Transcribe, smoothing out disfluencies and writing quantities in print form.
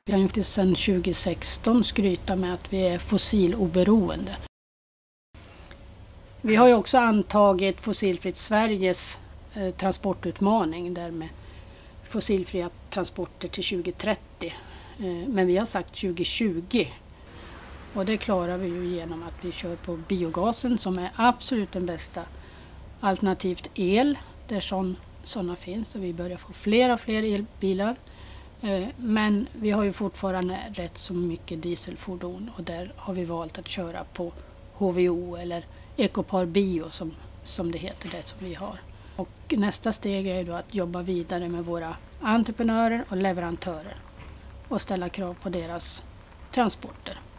Vi har ju sedan 2016 skryta med att vi är fossiloberoende. Vi har ju också antagit Fossilfritt Sveriges transportutmaning där med fossilfria transporter till 2030. Men vi har sagt 2020. Och det klarar vi ju genom att vi kör på biogasen som är absolut den bästa. Alternativt el där sådana finns och vi börjar få fler och fler elbilar. Men vi har ju fortfarande rätt så mycket dieselfordon och där har vi valt att köra på HVO eller Ecopar Bio som det heter, det som vi har. Och nästa steg är då att jobba vidare med våra entreprenörer och leverantörer och ställa krav på deras transporter.